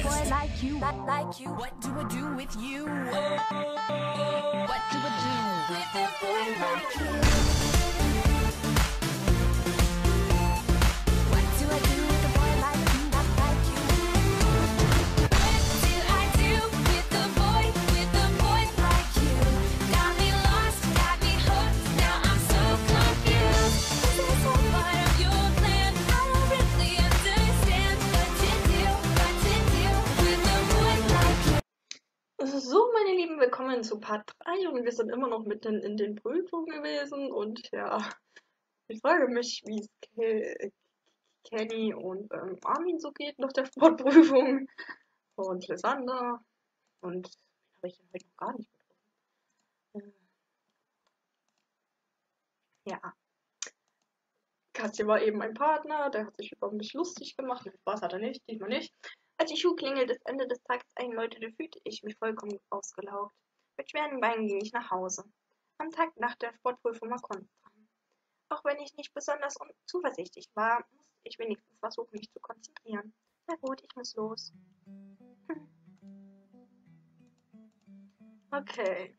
boy like you, like you. What do I do with you? What do I do with a boy like you? What do I do with a boy like you, like you? What do I do with a boy like you? Got me lost, got me hooked, now I'm so confused. Is this all part of your plan? I don't really understand what to do with a boy like you. So, meine Lieben, willkommen zu Part 3 und wir sind immer noch mitten in den Prüfungen gewesen und ja, ich frage mich, wie es Kenny und Armin so geht nach der Sportprüfung und Lysander und habe ich halt noch gar nicht getroffen. Ja, Katja war eben ein Partner, der hat sich über mich lustig gemacht, Spaß hat er nicht, diesmal nicht. Als die Schuhe klingelt, das Ende des Tages einläutete, fühlte ich mich vollkommen ausgelaugt. Mit schweren Beinen ging ich nach Hause. Am Tag nach der Sportprüfung war Kunst dran. Auch wenn ich nicht besonders zuversichtlich war, musste ich wenigstens versuchen, mich zu konzentrieren. Na gut, ich muss los. Okay.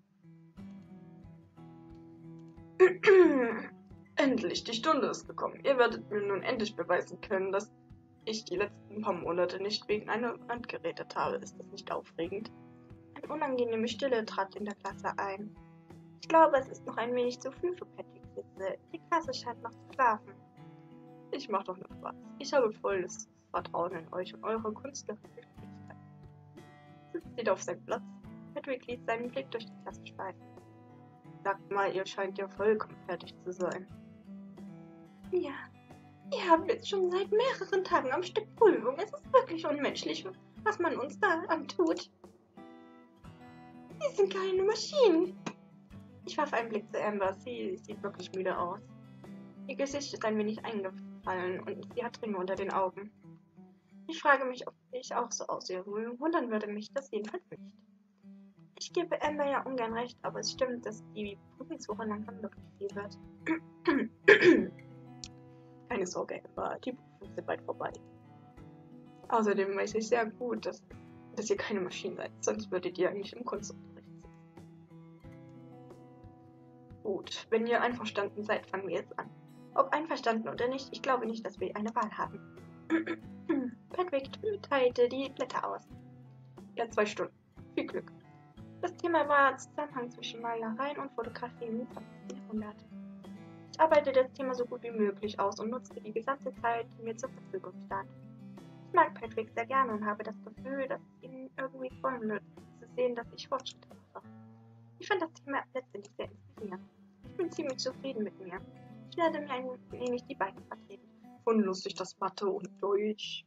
Endlich, die Stunde ist gekommen. Ihr werdet mir nun endlich beweisen können, dass ich die letzten paar Monate nicht wegen einer Wand geredet habe. Ist das nicht aufregend? Eine unangenehme Stille trat in der Klasse ein. Ich glaube, es ist noch ein wenig zu früh für Patrick Sitze. Die Klasse scheint noch zu schlafen. Ich mach doch nur Spaß. Ich habe volles Vertrauen in euch und eure künstlerische Fähigkeit. Sitzt wieder auf seinem Platz. Patrick ließ seinen Blick durch die Klasse schweifen. Sagt mal, ihr scheint ja vollkommen fertig zu sein. Ja. Wir haben jetzt schon seit mehreren Tagen am Stück Prüfung. Es ist wirklich unmenschlich, was man uns da antut. Sie sind keine Maschinen. Ich warf einen Blick zu Amber. Sie sieht wirklich müde aus. Ihr Gesicht ist ein wenig eingefallen und sie hat Ringe unter den Augen. Ich frage mich, ob ich auch so aussehe. Wundern würde mich das jedenfalls nicht. Ich gebe Amber ja ungern recht, aber es stimmt, dass die Prüfungswoche langsam wirklich viel wird. Keine Sorge, Amber, die Prüfungen sind bald vorbei. Außerdem weiß ich sehr gut, dass ihr keine Maschinen seid, sonst würdet ihr eigentlich im Kunstunterricht sitzen. Gut, wenn ihr einverstanden seid, fangen wir jetzt an. Ob einverstanden oder nicht, ich glaube nicht, dass wir eine Wahl haben. Patrick teilte die Blätter aus. Ja, 2 Stunden. Viel Glück. Das Thema war Zusammenhang zwischen Malereien und Fotografie im 20. Jahrhundert. Ich arbeitete das Thema so gut wie möglich aus und nutzte die gesamte Zeit, die mir zur Verfügung stand. Ich mag Patrick sehr gerne und habe das Gefühl, dass es ihm irgendwie freuen wird, zu sehen, dass ich Fortschritte mache. Ich fand das Thema letztendlich sehr inspirierend. Ich bin ziemlich zufrieden mit mir. Ich werde mir ein wenig die Beine vertreten. Und lustig, dass Mathe und Deutsch.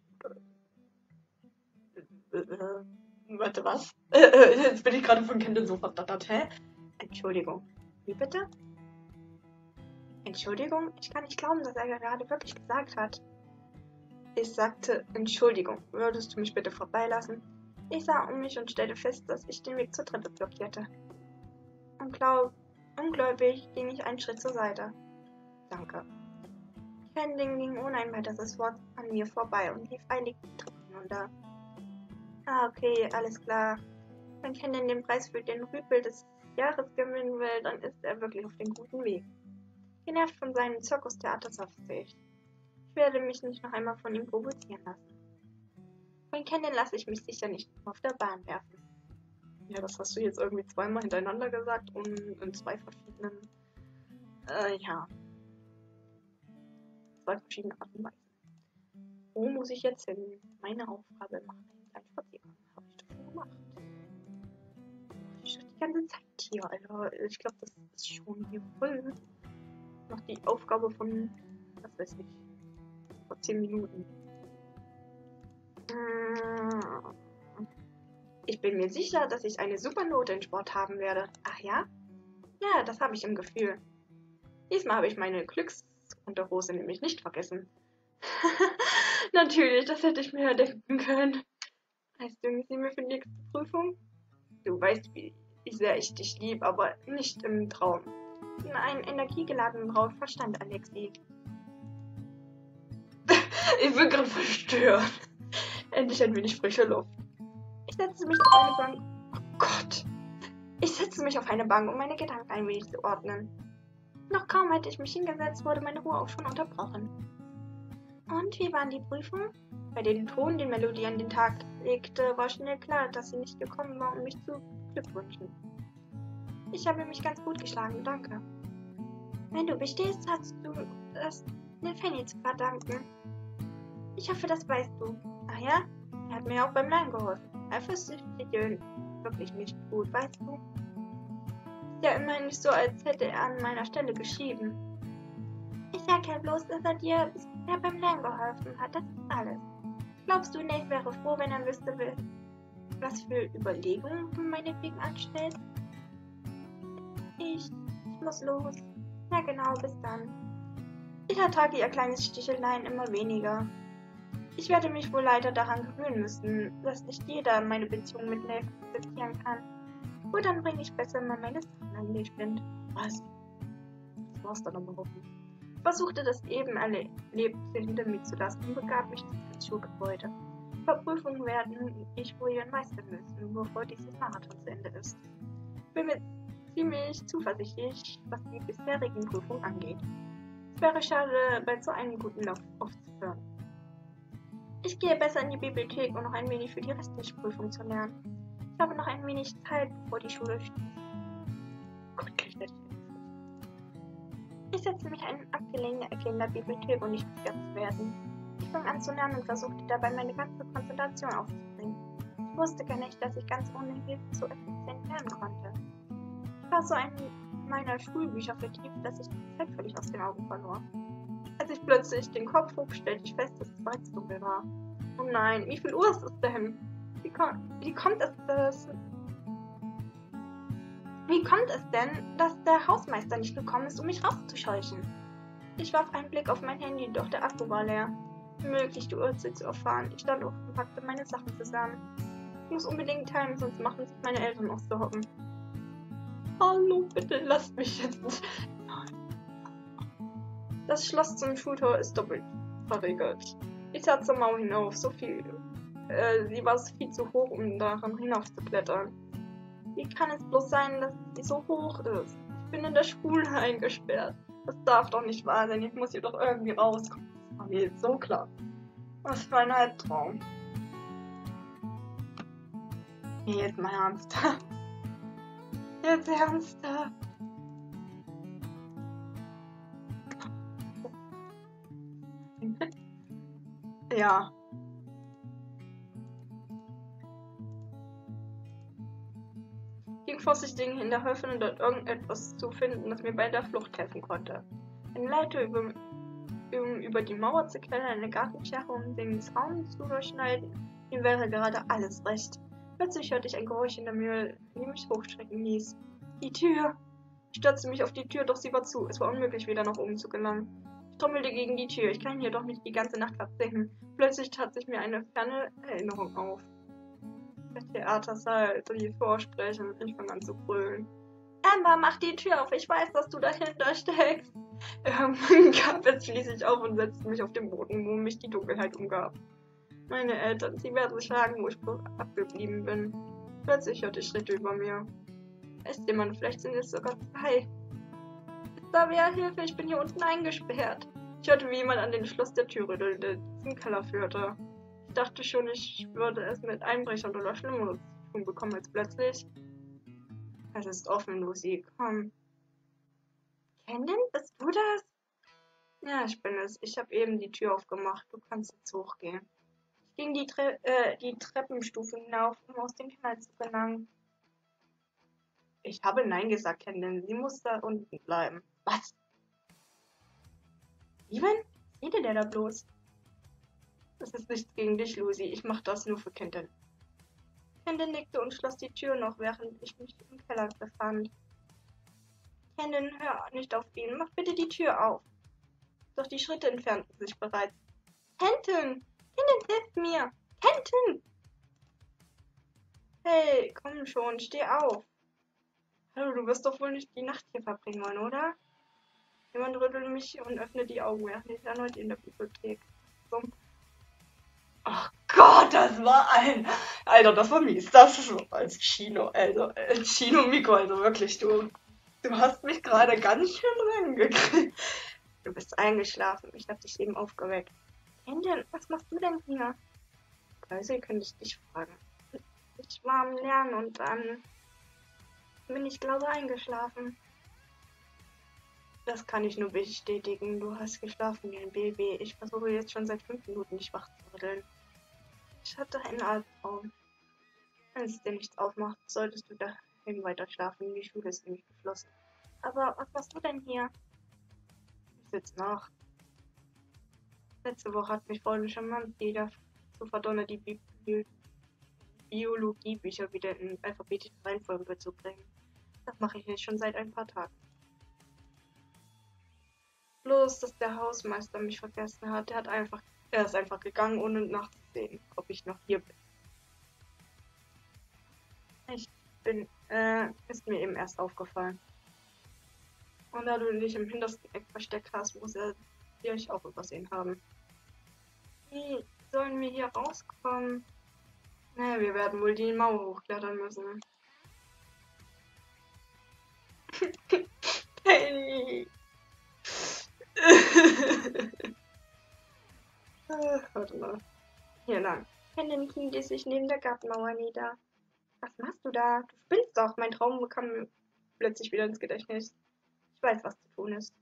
Warte, was? Jetzt bin ich gerade von Kindern so verdattert, hä? Entschuldigung. Wie bitte? Entschuldigung? Ich kann nicht glauben, dass er gerade wirklich gesagt hat. Ich sagte, Entschuldigung, würdest du mich bitte vorbeilassen? Ich sah um mich und stellte fest, dass ich den Weg zur Treppe blockierte. Ungläubig ging ich einen Schritt zur Seite. Danke. Kending ging ohne ein weiteres Wort an mir vorbei und lief eilig die Treppe hinunter. Ah, okay, alles klar. Wenn Kending den Preis für den Rüpel des Jahres gewinnen will, dann ist er wirklich auf dem guten Weg. Genervt von seinem Zirkustheater seufzte ich. Ich werde mich nicht noch einmal von ihm provozieren lassen. Von Kendall lasse ich mich sicher nicht auf der Bahn werfen. Ja, das hast du jetzt irgendwie 2-mal hintereinander gesagt und in 2 verschiedenen, 2 verschiedene Arten und Weisen. Wo muss ich jetzt hin? Meine Aufgabe machen. Einen Spaziergang. Habe ich das schon gemacht? Ich stehe die ganze Zeit hier, Alter. Ich glaube, das ist schon hier voll. Noch die Aufgabe von, was weiß ich, vor 10 Minuten. Ich bin mir sicher, dass ich eine super Note in Sport haben werde. Ach ja? Ja, das habe ich im Gefühl. Diesmal habe ich meine Glücksunterhose nämlich nicht vergessen. Natürlich, das hätte ich mir ja denken können. Heißt du sie mir für die nächste Prüfung? Du weißt, wie sehr ich dich lieb, aber nicht im Traum. In einen energiegeladenen Raum verstand Alexi. Ich bin gerade verstört. Endlich ein wenig frische Luft. Ich setzte mich auf eine Bank. Oh Gott. Ich setzte mich auf eine Bank, um meine Gedanken ein wenig zu ordnen. Noch kaum hatte ich mich hingesetzt, wurde meine Ruhe auch schon unterbrochen. Und wie waren die Prüfungen? Bei dem Ton, den Melodie an den Tag legte, war schnell klar, dass sie nicht gekommen war, um mich zu beglückwünschen. Ich habe mich ganz gut geschlagen, danke. Wenn du bestehst, hast du das Fanny zu verdanken. Ich hoffe, das weißt du. Ach ja? Er hat mir auch beim Lernen geholfen. Er versteht wirklich nicht gut, weißt du? Ist ja immerhin nicht so, als hätte er an meiner Stelle geschrieben. Ich sag ja bloß, dass er dir bisher beim Lernen geholfen hat. Das ist alles. Glaubst du, Nate wäre froh, wenn er wüsste, was für Überlegungen du meinetwegen anstellst? Ich muss los. Ja genau, bis dann. Ich ertrage ihr kleines Sticheleien immer weniger. Ich werde mich wohl leider daran gewöhnen müssen, dass nicht jeder meine Beziehung mit Nate akzeptieren kann. Gut, dann bringe ich besser mal meine Sachen an den Spind. Was? Das war's dann aber hoffentlich. Ich versuchte das eben Erlebte hinter mir zu lassen und begab mich ins Schulgebäude. Überprüfungen werden ich wohl ihren meistern müssen, bevor dieses Marathon zu Ende ist. Ich bin mir ziemlich zuversichtlich, was die bisherigen Prüfungen angeht. Es wäre schade, bei so einem guten Lauf aufzuhören. Ich gehe besser in die Bibliothek, um noch ein wenig für die restliche Prüfung zu lernen. Ich habe noch ein wenig Zeit, bevor die Schule schließt. Gott, kriegt das jetzt. Ich setze mich in eine abgelegene Ecke in der Bibliothek, um nicht gestört zu werden. Ich fing an zu lernen und versuchte dabei, meine ganze Konzentration aufzubringen. Ich wusste gar nicht, dass ich ganz ohne Hilfe so effizient lernen konnte. Ich war so in meiner Schulbücher vertieft, dass ich die Zeit völlig aus den Augen verlor. Als ich plötzlich den Kopf hob, stellte ich fest, dass es bereits dunkel war. Oh nein, wie viel Uhr ist es denn? Wie kommt es denn, dass der Hausmeister nicht gekommen ist, um mich rauszuscheuchen? Ich warf einen Blick auf mein Handy, doch der Akku war leer. Unmöglich, die Uhrzeit zu erfahren. Ich stand auf und packte meine Sachen zusammen. Ich muss unbedingt teilen, sonst machen sich meine Eltern auch Sorgen. Hallo, bitte lasst mich jetzt nicht. Das Schloss zum Schultor ist doppelt verriegelt. Ich sah zur Mauer hinauf, sie war viel zu hoch, um daran hinaufzuklettern. Wie kann es bloß sein, dass sie so hoch ist? Ich bin in der Schule eingesperrt. Das darf doch nicht wahr sein, ich muss hier doch irgendwie rauskommen. Das war mir jetzt so klar. Was für ein Albtraum. Nee, jetzt mal ernsthaft. Jetzt ernsthaft. Ja. Ich ging vorsichtig in der Hoffnung, dort irgendetwas zu finden, das mir bei der Flucht helfen konnte. Eine Leiter über die Mauer zu klettern, eine Gartenschere, um den Zaun zu durchschneiden, mir wäre gerade alles recht. Plötzlich hörte ich ein Geräusch in der Mühle, die mich hochschrecken ließ. Die Tür! Ich stürzte mich auf die Tür, doch sie war zu. Es war unmöglich, wieder nach oben zu gelangen. Ich trommelte gegen die Tür. Ich kann hier doch nicht die ganze Nacht versinken. Plötzlich tat sich mir eine ferne Erinnerung auf. Der Theatersaal, die Vorsprechen, ich fang an zu brüllen. Amber, mach die Tür auf, ich weiß, dass du dahinter steckst. Irgendwann gab es schließlich auf und setzte mich auf den Boden, wo mich die Dunkelheit umgab. Meine Eltern, sie werden sich fragen, wo ich abgeblieben bin. Plötzlich hörte ich Schritte über mir. Ist jemand, vielleicht sind es sogar zwei. Da wäre Hilfe, ich bin hier unten eingesperrt. Ich hörte, wie jemand an den Schloss der Tür rüttelte, die zum Keller führte. Ich dachte schon, ich würde es mit Einbrechern oder Schlimmeres zu tun bekommen, als plötzlich. Es ist offen, Lucy, komm. Camden, bist du das? Ja, ich bin es. Ich habe eben die Tür aufgemacht. Du kannst jetzt hochgehen. Ich ging die Treppenstufe hinauf, um aus dem Keller zu gelangen. Ich habe Nein gesagt, Camden. Sie muss da unten bleiben. Was? Steven? Was redet der da bloß? Das ist nichts gegen dich, Lucy. Ich mache das nur für Camden. Camden nickte und schloss die Tür noch, während ich mich im Keller befand. Camden, hör nicht auf ihn. Mach bitte die Tür auf. Doch die Schritte entfernten sich bereits. Kenton! Camden, hilf mir! Kenton! Hey, komm schon, steh auf. Hallo, du wirst doch wohl nicht die Nacht hier verbringen wollen, oder? Jemand rüttelt mich und öffnet die Augen, während ich erneut in der Bibliothek. So. Ach Gott, Das war Alter, das war mies. Das war als Kino, also Kino-Mikro, also wirklich, du hast mich gerade ganz schön reingekriegt. Du bist eingeschlafen, ich hab dich eben aufgeweckt. Kendin, was machst du denn hier? Also, könnte ich dich fragen. Ich war am Lernen und dann bin ich, glaube ich, eingeschlafen. Das kann ich nur bestätigen. Du hast geschlafen wie ein Baby. Ich versuche jetzt schon seit 5 Minuten dich wach zu rütteln. Ich hatte einen Albtraum. Wenn es dir nichts aufmacht, solltest du daheim weiter schlafen. Die Schule ist nämlich geschlossen. Aber was machst du denn hier? Ich sitze nach. Letzte Woche hat mich Freundin charmant dazu verdonnert, die Biologiebücher wieder in alphabetische Reihenfolge zu bringen. Das mache ich jetzt schon seit ein paar Tagen. Bloß, dass der Hausmeister mich vergessen hat. Er ist einfach gegangen, ohne nachzusehen, ob ich noch hier bin. Ist mir eben erst aufgefallen. Und da du dich im hintersten Eck versteckt hast, muss er dich auch übersehen haben. Wie sollen wir hier rauskommen? Naja, wir werden wohl die Mauer hochklettern müssen. Hey! Warte mal. Hier lang. Kendin kniete sich neben der Gartenmauer nieder. Was machst du da? Du spinnst doch. Mein Traum kam mir plötzlich wieder ins Gedächtnis. Ich weiß, was zu tun ist.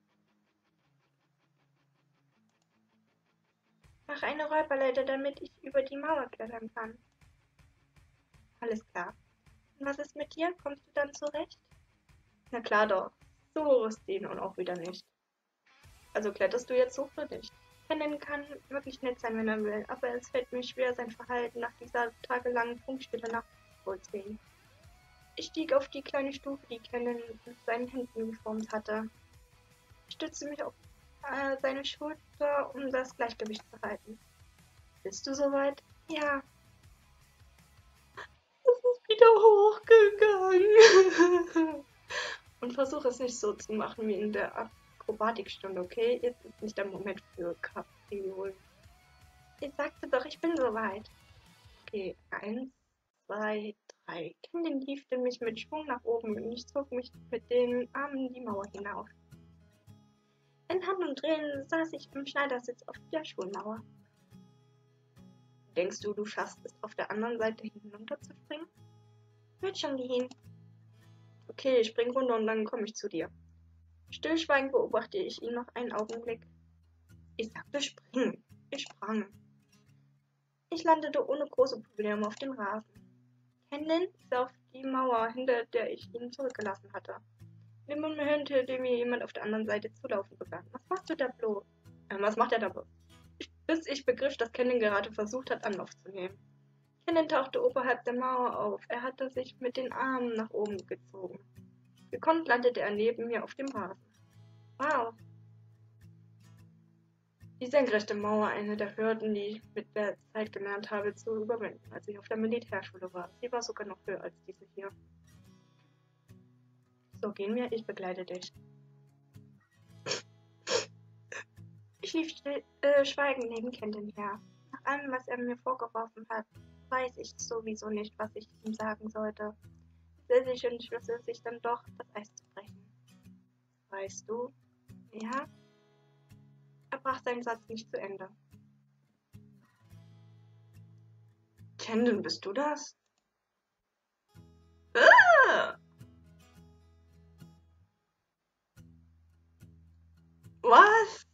Mach eine Räuberleiter, damit ich über die Mauer klettern kann. Alles klar. Und was ist mit dir? Kommst du dann zurecht? Na klar doch. So hoch ist die und auch wieder nicht. Also kletterst du jetzt hoch oder nicht? Kendin kann wirklich nett sein, wenn er will, aber es fällt mir schwer, sein Verhalten nach dieser tagelangen Funkstille nachzuvollziehen. Ich stieg auf die kleine Stufe, die Kendin mit seinen Händen geformt hatte. Ich stützte mich auf seine Schulter, um das Gleichgewicht zu halten. Bist du soweit? Ja. Es ist wieder hochgegangen. Und versuch es nicht so zu machen wie in der Akrobatikstunde, okay? Jetzt ist nicht der Moment für Kapriolen. Ich sagte doch, ich bin soweit. Okay, 1, 2, 3. Kendin hiefte mich mit Schwung nach oben und ich zog mich mit den Armen die Mauer hinauf. In Handumdrehen saß ich im Schneidersitz auf der Schulmauer. Denkst du, du schaffst es, auf der anderen Seite hinunterzuspringen? Wird schon gehen. Okay, ich spring runter und dann komme ich zu dir. Stillschweigend beobachte ich ihn noch einen Augenblick. Ich sagte springen. Ich sprang. Ich landete ohne große Probleme auf dem Rasen. Kendin sah auf die Mauer, hinter der ich ihn zurückgelassen hatte. In dem Moment, in dem mir jemand auf der anderen Seite zu laufen begann. Was machst du da bloß? Was macht er da bloß? Bis ich begriff, dass Kendin gerade versucht hat, Anlauf zu nehmen. Kendin tauchte oberhalb der Mauer auf. Er hatte sich mit den Armen nach oben gezogen. Gekonnt landete er neben mir auf dem Rasen. Wow. Die senkrechte Mauer, eine der Hürden, die ich mit der Zeit gelernt habe zu überwinden, als ich auf der Militärschule war. Sie war sogar noch höher als diese hier. So, gehen wir, ich begleite dich. Ich lief schweigend neben Kendin her. Nach allem, was er mir vorgeworfen hat, weiß ich sowieso nicht, was ich ihm sagen sollte. Schließlich entschloss er sich dann doch, das Eis zu brechen. Weißt du? Ja? Er brach seinen Satz nicht zu Ende. Kendin, bist du das? Was?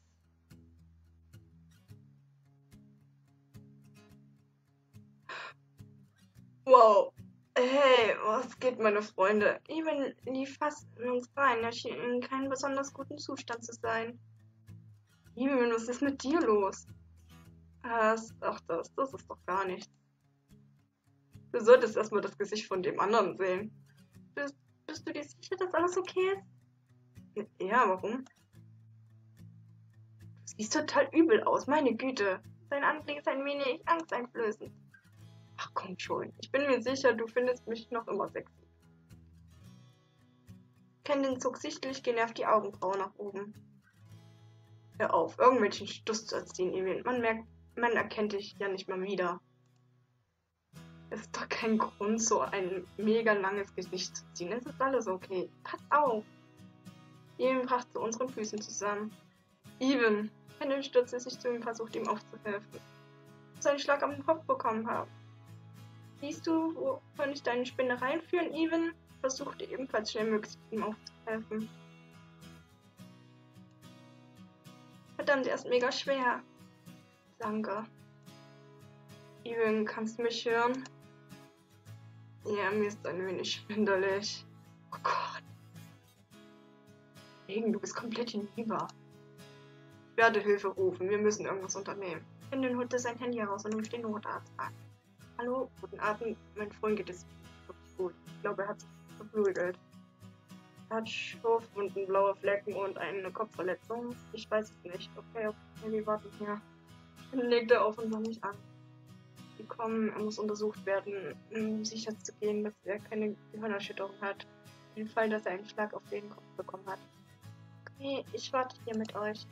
Wow. Hey, was geht, meine Freunde? Eben lief fast in uns rein. Er schien in keinem besonders guten Zustand zu sein. Eben, was ist mit dir los? Das ist doch gar nichts. Du solltest erstmal das Gesicht von dem anderen sehen. Bist du dir sicher, dass alles okay ist? Ja, warum? Du siehst total übel aus, meine Güte. Sein Anblick ist ein wenig angsteinflößend. Ach komm schon, ich bin mir sicher, du findest mich noch immer sexy. Kendin zog sichtlich genervt die Augenbrauen nach oben. Hör auf, irgendwelchen Stuss zu erzählen, Emil. Man erkennt dich ja nicht mal wieder. Es ist doch kein Grund, so ein mega langes Gesicht zu ziehen. Es ist alles okay. Pass auf. Even bracht zu unseren Füßen zusammen. Even. Henry stürzte sich zu ihm und versuchte ihm aufzuhelfen. Ich soll einen Schlag auf den Kopf bekommen haben. Siehst du, wovon ich deine Spinnereien führen, Even? Versuchte ebenfalls schnell möglichst ihm aufzuhelfen. Verdammt, er ist mega schwer. Danke. Even, kannst du mich hören? Ja, mir ist ein wenig schwindelig. Oh Gott. Regen, du bist komplett hinüber. Ich werde Hilfe rufen, wir müssen irgendwas unternehmen. Henry holte sein Handy heraus und rief den Notarzt an. Hallo, guten Abend, mein Freund geht es wirklich gut. Ich glaube, er hat sich verprügelt. Er hat Schürfwunden, blaue Flecken und eine Kopfverletzung. Ich weiß es nicht. Okay, wir warten hier. Dann legte er auf und sah mich an. Sie kommen, er muss untersucht werden, um sicher zu gehen, dass er keine Gehirnerschütterung hat. Für den Fall, dass er einen Schlag auf den Kopf bekommen hat. Okay, ich warte hier mit euch.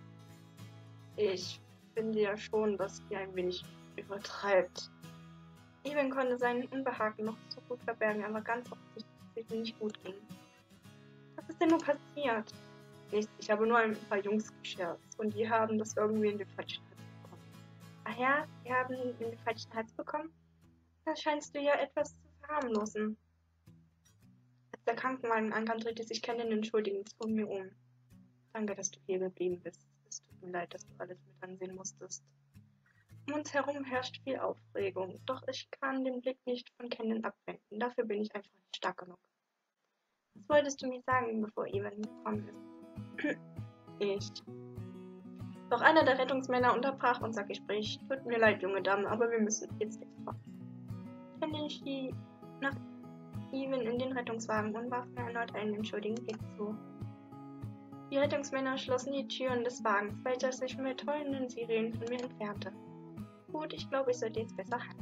Ich finde ja schon, dass ihr ein wenig übertreibt. Even konnte seinen Unbehagen noch so gut verbergen, aber ganz offensichtlich, dass es ihm nicht gut ging. Was ist denn nur passiert? Nichts, ich habe nur ein paar Jungs gescherzt und die haben das irgendwie in den falschen Hals bekommen. Ach ja, die haben ihn in den falschen Hals bekommen? Da scheinst du ja etwas zu verharmlosen. Als der Krankenwagen ankam, drehte sich Kennen entschuldigend zu mir um. Danke, dass du hier geblieben bist. Es tut mir leid, dass du alles mit ansehen musstest. Um uns herum herrscht viel Aufregung, doch ich kann den Blick nicht von Kennen abwenden. Dafür bin ich einfach nicht stark genug. Was wolltest du mir sagen, bevor Evan gekommen ist? Ich. Doch einer der Rettungsmänner unterbrach unser Gespräch. Tut mir leid, junge Dame, aber wir müssen jetzt fort. Kennen schrie nach Evan in den Rettungswagen und warf mir erneut einen entschuldigenden Blick zu. Die Rettungsmänner schlossen die Türen des Wagens, welcher sich mit heulenden Sirenen von mir entfernte. Gut, ich glaube, ich sollte jetzt besser heim.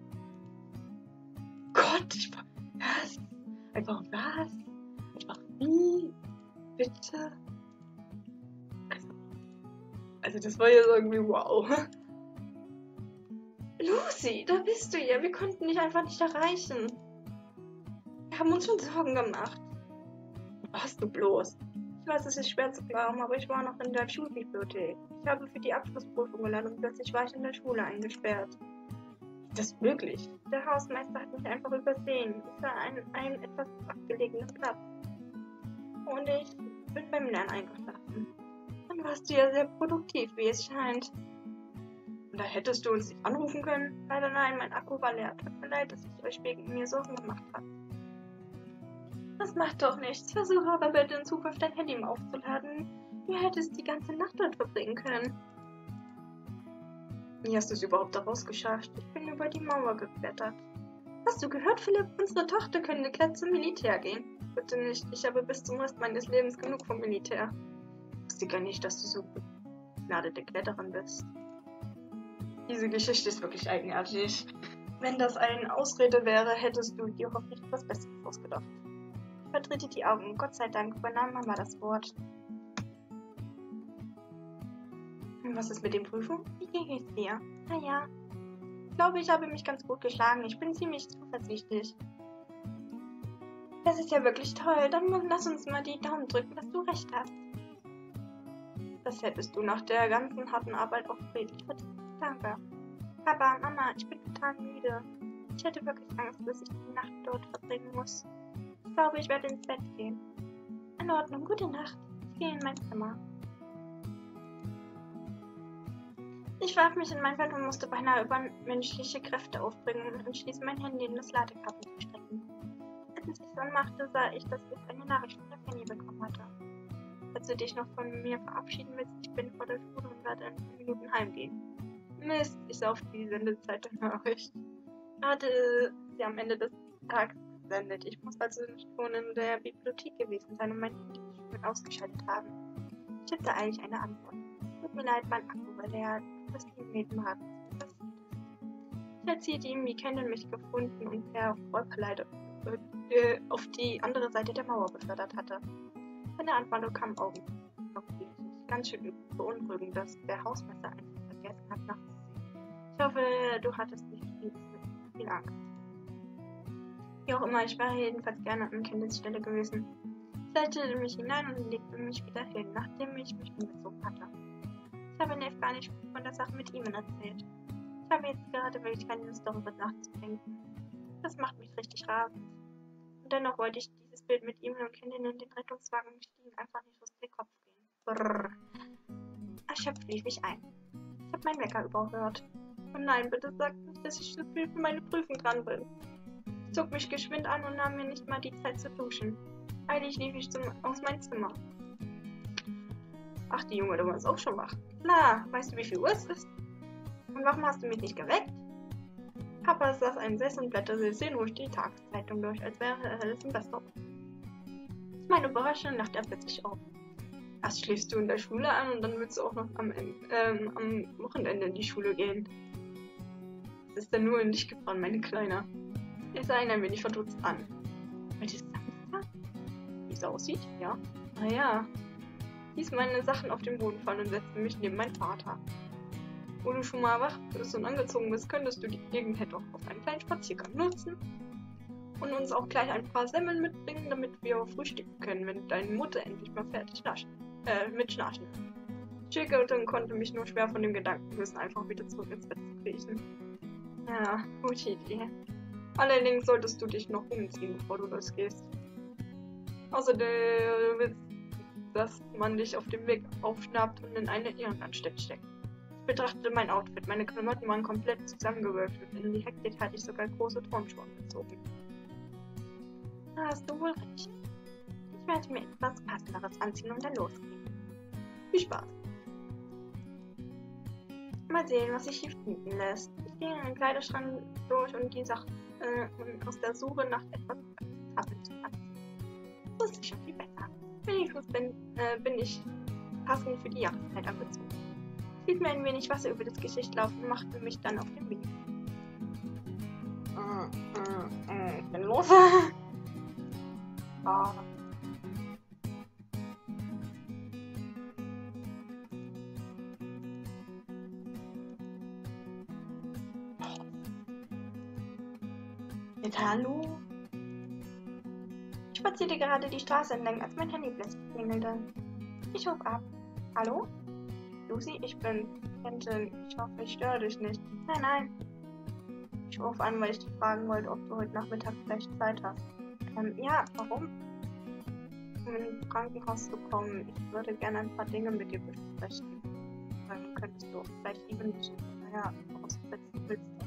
Gott, was? Einfach was? Einfach wie? Bitte? Also das war jetzt irgendwie wow. Lucy, da bist du ja. Wir konnten dich einfach nicht erreichen. Wir haben uns schon Sorgen gemacht. Warst du bloß? Ich weiß, es ist schwer zu glauben, aber ich war noch in der Schulbibliothek. Ich habe für die Abschlussprüfung gelernt und plötzlich war ich in der Schule eingesperrt. Ist das möglich? Der Hausmeister hat mich einfach übersehen. Ich war an einem etwas abgelegenen Platz. Und ich bin beim Lernen eingeschlafen. Dann warst du ja sehr produktiv, wie es scheint. Und da hättest du uns nicht anrufen können? Leider nein, mein Akku war leer. Tut mir leid, dass ich euch wegen mir Sorgen gemacht habe. Das macht doch nichts. Versuche aber bitte in Zukunft dein Handy aufzuladen. Du hättest die ganze Nacht dort verbringen können. Wie hast du es überhaupt daraus geschafft? Ich bin über die Mauer geklettert. Hast du gehört, Philipp? Unsere Tochter könnte gleich zum Militär gehen. Bitte nicht. Ich habe bis zum Rest meines Lebens genug vom Militär. Ich wusste gar nicht, dass du so begnadete Kletterin bist. Diese Geschichte ist wirklich eigenartig. Wenn das eine Ausrede wäre, hättest du dir hoffentlich etwas Besseres ausgedacht. Ich verdrehte die Augen. Gott sei Dank übernahm Mama das Wort. Was ist mit den Prüfungen? Wie ging es dir? Naja, ich glaube, ich habe mich ganz gut geschlagen. Ich bin ziemlich zuversichtlich. Das ist ja wirklich toll. Dann lass uns mal die Daumen drücken, dass du recht hast. Das hättest du nach der ganzen harten Arbeit auch friedlich verdient. Danke. Papa, Mama, ich bin total müde. Ich hätte wirklich Angst, dass ich die Nacht dort verbringen muss. Ich glaube, ich werde ins Bett gehen. In Ordnung, gute Nacht. Ich gehe in mein Zimmer. Ich warf mich in mein Bett und musste beinahe übermenschliche Kräfte aufbringen und entschließen, mein Handy in das Ladekabel zu stecken. Als ich es anmachte, sah ich, dass ich eine Nachricht von der Penny bekommen hatte. Falls du dich noch von mir verabschieden willst, ich bin vor der Schule und werde in 5 Minuten heimgehen. Mist, ich sah auf die Sendezeit der Nachricht. Hatte sie am Ende des Tages gesendet. Ich muss also schon in der Bibliothek gewesen sein und mein Handy schon ausgeschaltet haben. Ich hätte eigentlich eine Antwort. Tut mir leid, mein Akku war leer. Das Leben hat ich erzählte ihm, wie Kendall mich gefunden und per Rollverleiter auf die andere Seite der Mauer befördert hatte. Seine Antwort kam augenblicklich. Ganz schön beunruhigend, dass der Hausmeister einfach vergessen hat nachzusehen. Ich hoffe, du hattest nicht viel viel Angst. Wie auch immer, ich war jedenfalls gerne an Candice Stelle gewesen. Ich leitete mich hinein und legte mich wieder hin, nachdem ich mich umgezogen hatte. Ich habe Neve gar nicht von der Sache mit ihm erzählt. Ich habe jetzt gerade wirklich keine Lust, darüber nachzudenken. Das macht mich richtig rasend. Und dennoch wollte ich dieses Bild mit ihm und Kindern in den Rettungswagen gestiegen einfach nicht aus dem Kopf gehen. Brrr. Erschöpft lief ich ein. Ich habe meinen Wecker überhört. Oh nein, bitte sag nicht, dass ich so viel für meine Prüfung dran bin. Ich zog mich geschwind an und nahm mir nicht mal die Zeit zu duschen. Eilig lief ich aus meinem Zimmer. Ach, die Junge, du warst auch schon wach. Na, weißt du, wie viel Uhr es ist? Und warum hast du mich nicht geweckt? Papa saß einen Sessel und blätterte seelenruhig die Tageszeitung durch, als wäre alles im Bester. Zu meiner Überraschung lachte er plötzlich auf. Erst schläfst du in der Schule an und dann willst du auch noch am Wochenende in die Schule gehen. Was ist denn nur in dich gefahren, meine Kleine? Er sah ihn ein wenig verdutzt an. Heute ist Samstag? Wie es aussieht, ja. Naja. Ließ meine Sachen auf den Boden fallen und setzte mich neben meinen Vater. Wo du schon mal wach bist und angezogen bist, könntest du die Gelegenheit doch auf einen kleinen Spaziergang nutzen und uns auch gleich ein paar Semmeln mitbringen, damit wir frühstücken können, wenn deine Mutter endlich mal fertig mit Schnarchen ist. Chickelton konnte mich nur schwer von dem Gedanken lösen, einfach wieder zurück ins Bett zu kriechen. Ja, gute Idee. Allerdings solltest du dich noch umziehen, bevor du losgehst. Außerdem willst dass man dich auf dem Weg aufschnappt und in eine Irrenanstalt steckt. Ich betrachtete mein Outfit. Meine Klamotten waren komplett zusammengewürfelt. In die Hektik hatte ich sogar große Turnschuhe gezogen. Da hast du wohl recht. Ich werde mir etwas Passenderes anziehen und dann losgehen. Viel Spaß. Mal sehen, was sich hier finden lässt. Ich ging in den Kleiderschrank durch und die Sache aus der Suche nach etwas Akzeptabel zu anziehen. So ist sicher viel besser. Wenigstens bin ich passend für die Jahreszeit angezogen. Ich ließ mir ein wenig Wasser über das Gesicht laufen und machte mich dann auf den Weg. Ich bin los. Oh. Jetzt hallo? Ich spazierte gerade die Straße entlang, als mein Handy plötzlich klingelte. Ich hob ab. Hallo? Lucy, ich bin Kenton. Ich hoffe, ich störe dich nicht. Nein, nein. Ich ruf an, weil ich dich fragen wollte, ob du heute Nachmittag vielleicht Zeit hast. Ja, warum? Um ins Krankenhaus zu kommen. Ich würde gerne ein paar Dinge mit dir besprechen. Dann könntest du vielleicht even besuchen. Naja, vorausgesetzt du willst das.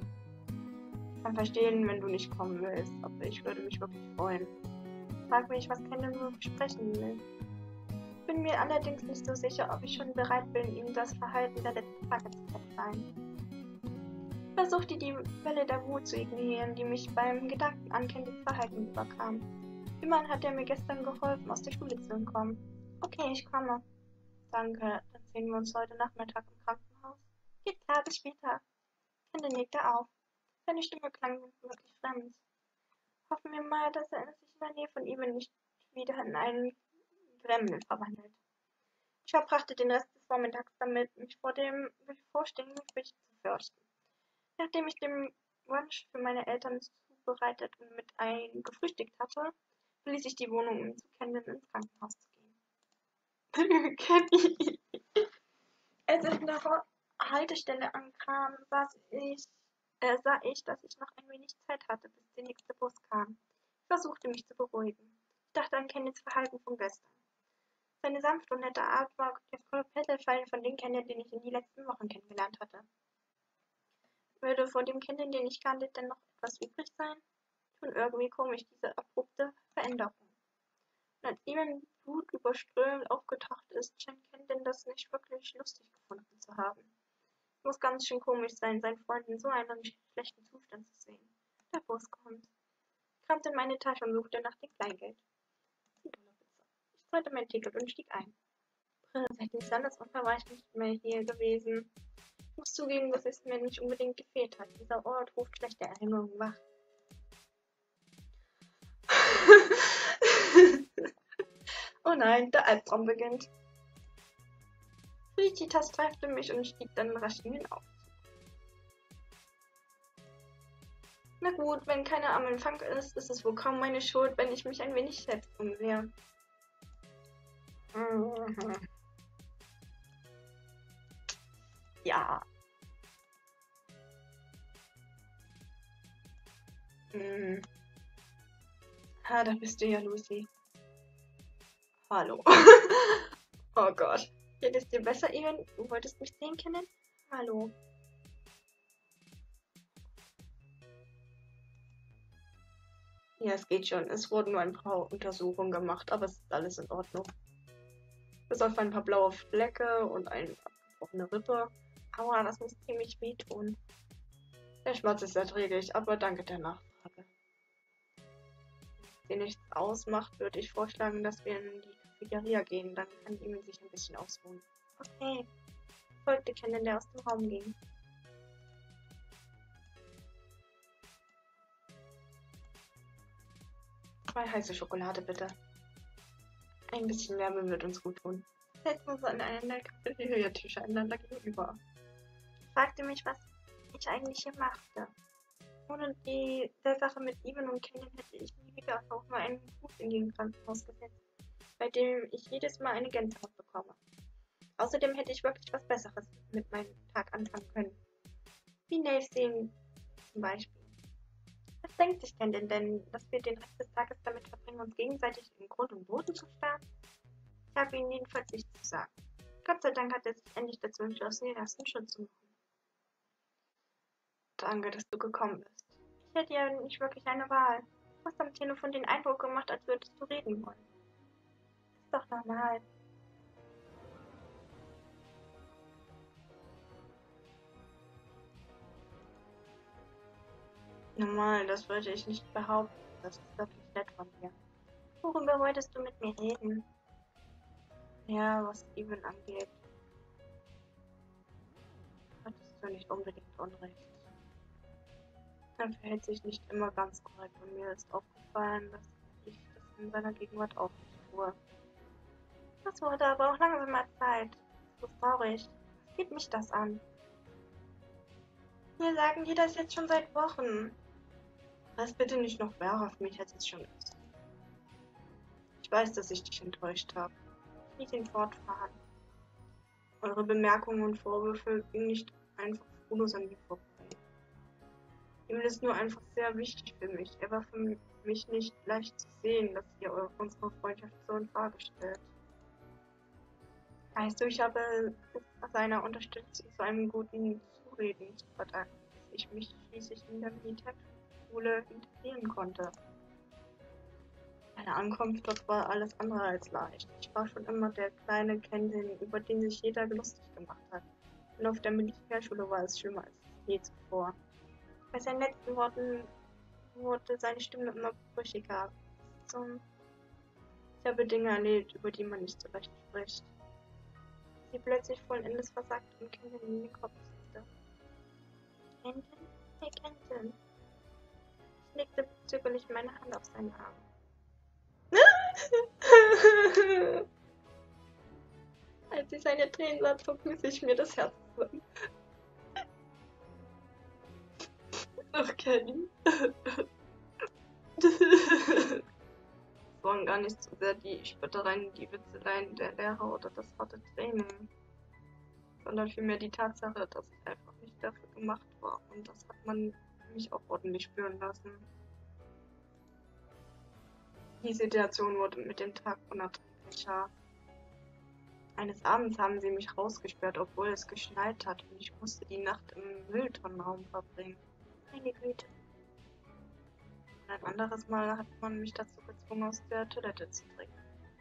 Ich kann verstehen, wenn du nicht kommen willst, aber ich würde mich wirklich freuen. Ich frage mich, was Kenton nur besprechen will. Ich bin mir allerdings nicht so sicher, ob ich schon bereit bin, ihm das Verhalten der letzten Tage zu verzeihen. Ich versuchte die Welle der Wut zu ignorieren, die mich beim Gedanken an Kendys Verhalten überkam. Immerhin hat er mir gestern geholfen, aus der Schule zu entkommen. Okay, ich komme. Danke, dann sehen wir uns heute Nachmittag im Krankenhaus. Geht klar, bis später. Kendall legte auf. Seine Stimme klang wirklich fremd. Hoffen wir mal, dass er sich in der Nähe von ihm nicht wieder in einen Gremlin verwandelt. Ich verbrachte den Rest des Vormittags damit, mich vor dem bevorstehenden Gericht zu fürchten. Nachdem ich den Brunch für meine Eltern zubereitet und mit gefrühstückt hatte, verließ ich die Wohnung, um zu Kendall ins Krankenhaus zu gehen. Kenny! Als ich an der Haltestelle ankam, sah ich, dass ich noch ein wenig Zeit hatte, bis der nächste Bus kam. Ich versuchte mich zu beruhigen. Ich dachte an Kennys Verhalten von gestern. Seine sanfte und nette Art war jetzt komplett entscheidend von dem Kendall, den ich in den letzten Wochen kennengelernt hatte. Würde vor dem Kendall, den ich kannte, denn noch etwas übrig sein? Schon irgendwie komisch, diese abrupte Veränderung. Und als ihm Blut überströmt aufgetaucht ist, scheint Kendall das nicht wirklich lustig gefunden zu haben. Es muss ganz schön komisch sein, seinen Freund in so einem schlechten Zustand zu sehen. Der Bus kommt. Ich kramte in meine Tasche und suchte nach dem Kleingeld. $10 Pizza. Ich zahlte mein Ticket und stieg ein. Seit dem Landesunfall war ich nicht mehr hier gewesen. Ich muss zugeben, dass es mir nicht unbedingt gefehlt hat. Dieser Ort ruft schlechte Erinnerungen wach. Oh nein, der Albtraum beginnt. Felicitas streifte mich und stieg dann rasch in den Aufzug. Na gut, wenn keiner am Empfang ist, ist es wohl kaum meine Schuld, wenn ich mich ein wenig selbst umsehe. Ja. Da bist du ja, Lucy. Hallo. Oh Gott. Geht es dir besser, Ian? Du wolltest mich sehen können? Hallo. Ja, es geht schon. Es wurden nur ein paar Untersuchungen gemacht, aber es ist alles in Ordnung. Bis auf ein paar blaue Flecke und eine abgebrochene Rippe. Aua, das muss ziemlich wehtun. Der Schmerz ist erträglich, aber danke der Nachfrage. Wenn dir nichts ausmacht, würde ich vorschlagen, dass wir in die Cafeteria gehen. Dann kann Emil sich ein bisschen ausruhen. Okay. Folgte Kennen, der aus dem Raum ging. Zwei heiße Schokolade, bitte. Ein bisschen Wärme wird uns gut tun. Setzen wir uns an einen der Cafeteria-Tische einander gegenüber. Fragte mich, was ich eigentlich hier machte. Ohne der Sache mit Ivan und Kennen hätte ich nie wieder auch nur einen Fuß in den Krankenhaus gesetzt, bei dem ich jedes Mal eine Gänsehaut bekomme. Außerdem hätte ich wirklich was Besseres mit meinem Tag anfangen können. Wie Nave sehen zum Beispiel. Was denkt sich denn, dass wir den Rest des Tages damit verbringen, uns gegenseitig in Grund und Boden zu starren? Ich habe ihnen jedenfalls nichts zu sagen. Gott sei Dank hat er sich endlich dazu entschlossen, den ersten Schritt zu machen. Danke, dass du gekommen bist. Ich hätte ja nicht wirklich eine Wahl. Du hast am Telefon den Eindruck gemacht, als würdest du reden wollen. Ist doch normal. Normal, das wollte ich nicht behaupten. Das ist wirklich nett von dir. Worüber wolltest du mit mir reden? Ja, was Steven angeht, hattest du nicht unbedingt Unrecht. Er verhält sich nicht immer ganz korrekt und mir ist aufgefallen, dass ich das in seiner Gegenwart auch nicht tue. Das wurde aber auch langsam mal Zeit. Das ist traurig. Was geht mich das an? Mir sagen die das jetzt schon seit Wochen. Lass bitte nicht noch mehr auf mich, als es schon ist. Ich weiß, dass ich dich enttäuscht habe. Ich ließ ihn fortfahren. Eure Bemerkungen und Vorwürfe gingen nicht einfach spurlos an mir vorbei. Ihm ist nur einfach sehr wichtig für mich. Er war für mich nicht leicht zu sehen, dass ihr unsere Freundschaft so in Frage stellt. Weißt du, ich habe es seiner Unterstützung zu einem guten Zureden zu verdanken, dass ich mich schließlich in der Militärschule integrieren konnte. Meine Ankunft dort war alles andere als leicht. Ich war schon immer der kleine Kensin, über den sich jeder lustig gemacht hat. Und auf der Militärschule war es schlimmer als je zuvor. Bei seinen letzten Worten wurde seine Stimme immer brüchiger. Ich habe Dinge erlebt, über die man nicht so leicht spricht. Sie plötzlich vollendes versagt und Kensin in den Kopf setzte. Kensin? Hey Kensin. Ich legte zögerlich meine Hand auf seinen Arm. Als ich seine Tränen sah, zog sich mir das Herz zusammen. Ach, Kenny. Es waren gar nicht so sehr die Spöttereien, die Witzeleien der Lehrer oder das harte Training, sondern vielmehr die Tatsache, dass ich einfach nicht dafür gemacht war. Und das hat man mich auch ordentlich spüren lassen. Die Situation wurde mit dem Tag unerträglicher. Eines Abends haben sie mich rausgesperrt, obwohl es geschneit hat und ich musste die Nacht im Mülltonnenraum verbringen. Meine Güte. Und ein anderes Mal hat man mich dazu gezwungen, aus der Toilette zu trinken.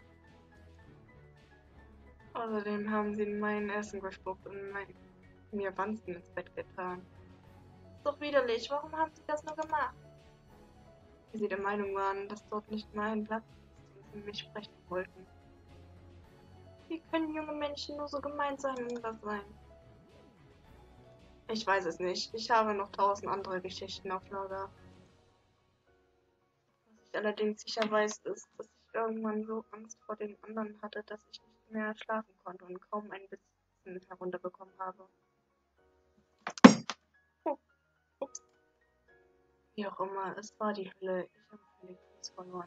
Außerdem haben sie mein Essen gespuckt und mir Wanzen ins Bett getan. Ist doch widerlich, warum haben sie das nur gemacht? Wie sie der Meinung waren, dass dort nicht mal ein Platz ist und sie mich sprechen wollten. Wie können junge Menschen nur so gemein sein und das sein? Ich weiß es nicht. Ich habe noch 1000 andere Geschichten auf Lager. Was ich allerdings sicher weiß, ist, dass ich irgendwann so Angst vor den anderen hatte, dass ich nicht mehr schlafen konnte und kaum ein bisschen herunterbekommen habe. Oh, ups. Wie auch immer, es war die Hölle. Ich habe den Fuß verloren.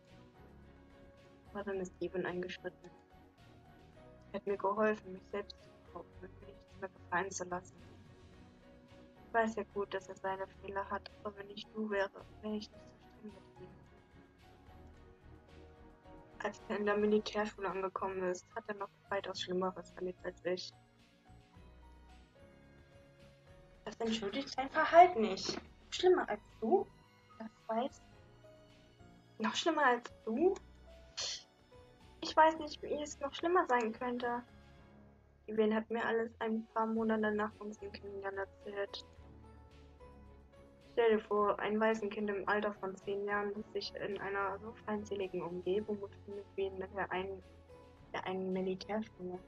Aber dann ist Steven eingeschritten. Er hat mir geholfen, mich selbst zu behaupten und mir nichts mehr gefallen zu lassen. Ich weiß ja gut, dass er seine Fehler hat, aber wenn ich du wäre, wäre ich nicht so streng mit ihm. Als er in der Militärschule angekommen ist, hat er noch weitaus Schlimmeres erlebt als ich. Das entschuldigt sein Verhalten nicht. Schlimmer als du? Das weiß. Noch schlimmer als du? Ich weiß nicht, wie es noch schlimmer sein könnte. Steven hat mir alles ein paar Monate nach unserem Kennenlernen erzählt. Stell dir vor, ein Waisenkind im Alter von 10 Jahren, das sich in einer so feindseligen Umgebung befindet wie in einer Militärschule.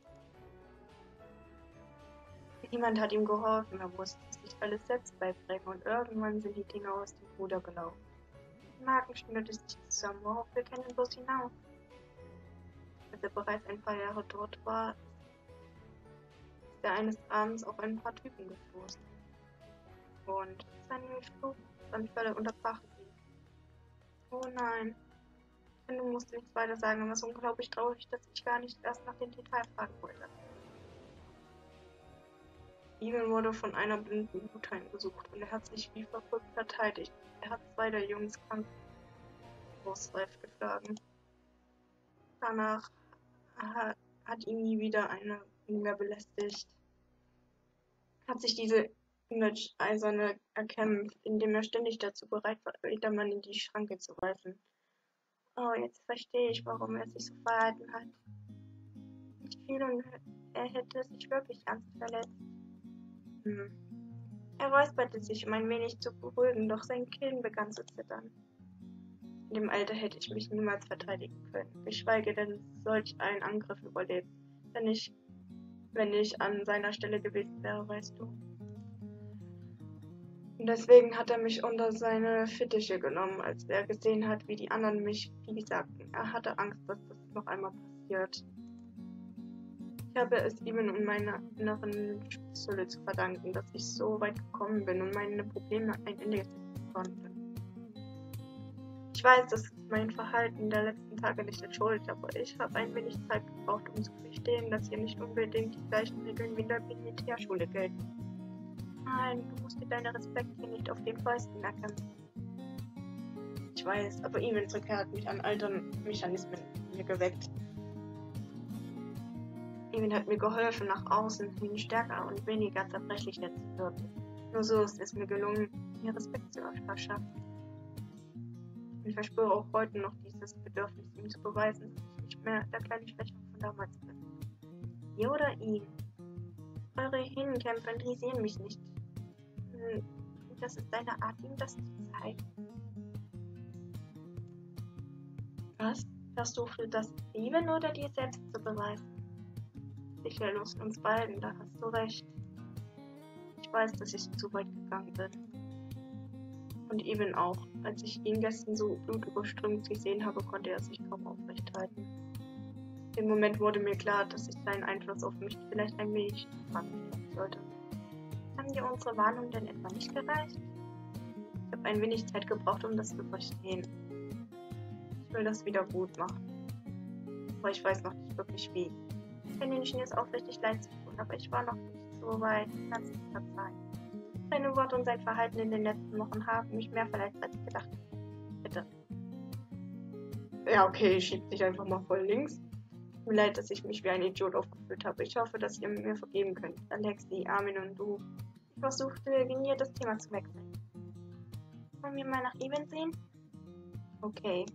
Niemand hat ihm geholfen, er musste sich alles selbst beibringen und irgendwann sind die Dinge aus dem Ruder gelaufen. Der Magen schnürte sich zusammen, worauf wir kennen bloß hinaus. Als er bereits ein paar Jahre dort war, ist er eines Abends auf ein paar Typen gestoßen. Und seine Fluchtanfälle unterbrachen ihn. Oh nein. Du musst nichts weiter sagen, aber es ist unglaublich traurig, dass ich gar nicht erst nach den Details fragen wollte. Steven wurde von einer blinden Wut heimgesucht und er hat sich wie verrückt verteidigt. Er hat 2 der Jungs krankenhausreif geschlagen. Danach hat ihn nie wieder einer mehr belästigt. Hat sich diese Eiserne erkämpft, indem er ständig dazu bereit war, jedermann in die Schranke zu weisen. Oh, jetzt verstehe ich, warum er sich so verhalten hat. Ich fühle, er hätte sich wirklich ernst verletzt. Er räusperte sich, um ein wenig zu beruhigen, doch sein Kinn begann zu zittern. In dem Alter hätte ich mich niemals verteidigen können, geschweige denn solch einen Angriff überlebt, wenn ich an seiner Stelle gewesen wäre, weißt du. Und deswegen hat er mich unter seine Fittiche genommen, als er gesehen hat, wie die anderen mich sagten. Er hatte Angst, dass das noch einmal passiert. Ich habe es ihm und meiner inneren Schutzhülle zu verdanken, dass ich so weit gekommen bin und meine Probleme ein Ende setzen konnte. Ich weiß, das ist mein Verhalten der letzten Tage nicht entschuldigt, aber ich habe ein wenig Zeit gebraucht, um zu verstehen, dass hier nicht unbedingt die gleichen Regeln wie in der Militärschule gelten. Nein, du musst dir deinen Respekt hier nicht auf den Fäusten erkämpfen. Ich weiß, aber Even's Rückkehr hat mich an alten Mechanismen in mir geweckt. Evan hat mir geholfen, nach außen hin stärker und weniger zerbrechlich zu wirken. Nur so ist es mir gelungen, mir Respekt zu verschaffen. Ich verspüre auch heute noch dieses Bedürfnis, ihm zu beweisen, dass ich nicht mehr der kleine Schwächling von damals bin. Ihr oder ihn? Eure Hinkämpfe interessieren mich nicht. Das ist deine Art, ihm das zu zeigen. Was? Versuchst du das Evan oder dir selbst zu beweisen? Sicher Lust uns beiden, da hast du recht. Ich weiß, dass ich zu weit gegangen bin. Und Evan auch. Als ich ihn gestern so blutüberströmt gesehen habe, konnte er sich kaum aufrecht halten. Im Moment wurde mir klar, dass ich seinen Einfluss auf mich vielleicht ein wenig stellen sollte. Haben dir unsere Warnungen denn etwa nicht gereicht? Ich habe ein wenig Zeit gebraucht, um das zu verstehen. Ich will das wieder gut machen. Aber ich weiß noch nicht wirklich wie. Ich kann dir es aufrichtig leid zu tun, aber ich war noch nicht so weit, ganz zu verzeihen. Seine Worte und sein Verhalten in den letzten Wochen haben mich mehr verletzt, als ich gedacht habe. Bitte. Ja, okay, schiebt sich einfach mal voll links. Tut mir leid, dass ich mich wie ein Idiot aufgeführt habe. Ich hoffe, dass ihr mir vergeben könnt. Alexi, Armin und du. Ich versuchte geniert das Thema zu wechseln. Wollen wir mal nach Evan sehen? Okay.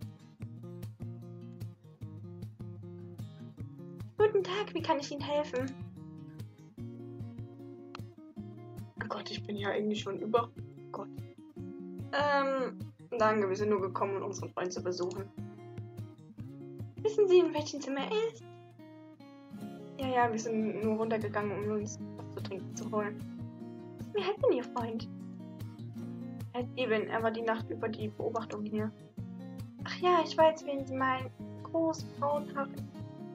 Guten Tag, wie kann ich Ihnen helfen? Oh Gott, ich bin ja eigentlich schon über... Gott. Danke, wir sind nur gekommen, um unseren Freund zu besuchen. Wissen Sie, in welchem Zimmer er ist? Ja, wir sind nur runtergegangen, um uns was zu trinken zu holen. Wie heißt denn Ihr Freund? Er heißt Evan, er war die Nacht über die Beobachtung hier. Ach ja, ich weiß, wen Sie meinen. Groß, braunhaarig.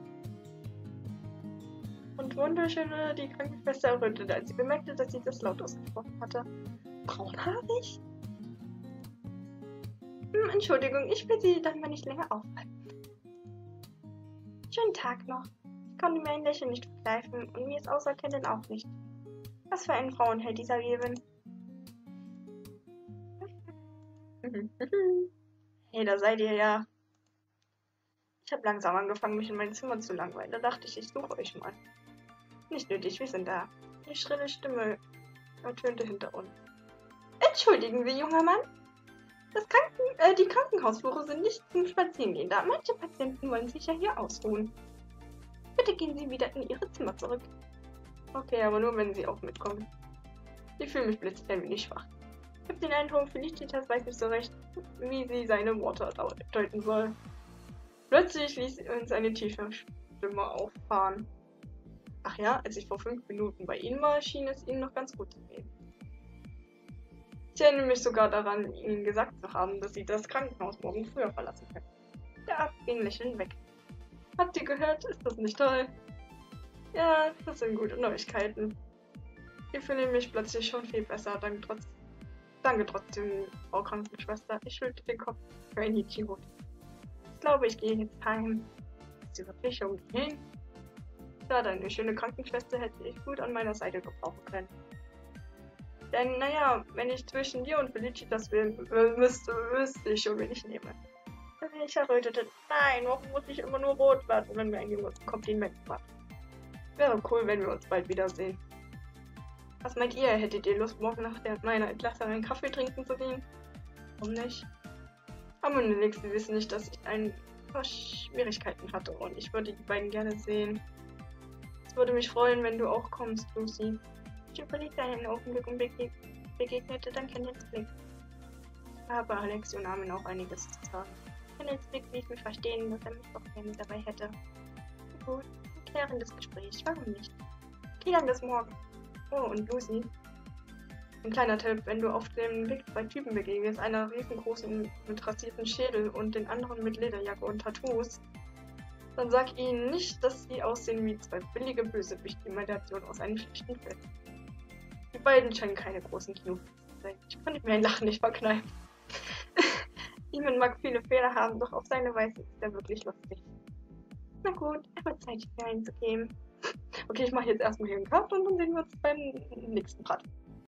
Und wunderschöne, die Krankenschwester errötete, als sie bemerkte, dass sie das laut ausgesprochen hatte. Braunhaarig? Entschuldigung, ich will Sie dann mal nicht länger aufhalten. Schönen Tag noch. Ich konnte mir ein Lächeln nicht verkneifen und mir ist außer Kennen auch nicht. Was für ein Frauenheld dieser Leben. Hey, da seid ihr ja. Ich habe langsam angefangen, mich in mein Zimmer zu langweilen. Da dachte ich, ich suche euch mal. Nicht nötig, wir sind da. Die schrille Stimme ertönte hinter uns. Entschuldigen Sie, junger Mann. Die Krankenhausflure sind nicht zum Spazierengehen da. Manche Patienten wollen sich ja hier ausruhen. Bitte gehen Sie wieder in Ihre Zimmer zurück. Okay, aber nur, wenn Sie auch mitkommen. Ich fühle mich plötzlich ein wenig schwach. Ich habe den Eindruck, Felicitas weiß nicht so recht, wie sie seine Worte deuten soll. Plötzlich ließ uns eine tiefe Stimme auffahren. Ach ja, als ich vor 5 Minuten bei Ihnen war, schien es Ihnen noch ganz gut zu gehen. Ich erinnere mich sogar daran, Ihnen gesagt zu haben, dass Sie das Krankenhaus morgen früher verlassen können. Der Arzt ging lächelnd weg. Habt ihr gehört? Ist das nicht toll? Ja, das sind gute Neuigkeiten. Ich fühle mich plötzlich schon viel besser, danke trotzdem, Frau Krankenschwester. Ich schüttelte den Kopf für ein Idiot. Ich glaube, ich gehe jetzt heim. Ist die wirklich schon gehen? Ja, deine schöne Krankenschwester hätte ich gut an meiner Seite gebrauchen können. Denn, naja, wenn ich zwischen dir und Felicitas wüsste ich schon, wen ich nehme. Ich errötete, nein, warum muss ich immer nur rot werden, wenn mir ein Kompliment macht? Wäre cool, wenn wir uns bald wiedersehen. Was meint ihr? Hättet ihr Lust, morgen nach meiner Entlassung einen Kaffee trinken zu gehen? Warum nicht? Aber Nix, sie wissen nicht, dass ich ein paar Schwierigkeiten hatte und ich würde die beiden gerne sehen. Es würde mich freuen, wenn du auch kommst, Lucy. Ich überlegte einen Augenblick und begegnete dann Kenneths Blick. Aber Alexio nahm ihn auch einiges zu sagen. Kenneths Blick ließ mich verstehen, dass er mich auch gerne dabei hätte. Gut, ein klärendes Gespräch, warum nicht? Okay, dann bis morgen. Oh, und Lucy. Ein kleiner Tipp, wenn du auf dem Weg 2 Typen begegnest, einer riesengroßen mit rasierten Schädel und den anderen mit Lederjacke und Tattoos, dann sag ihnen nicht, dass sie aussehen wie 2 billige Bösewicht-Imitationen aus einem schlechten Film. Die beiden scheinen keine großen Kinofans zu sein. Ich konnte mir ein Lachen nicht verkneifen. Niemand mag viele Fehler haben, doch auf seine Weise ist er wirklich lustig. Na gut, es wird Zeit, hier einzugehen. Okay, ich mache jetzt erstmal hier einen Cut und dann sehen wir uns beim nächsten Part.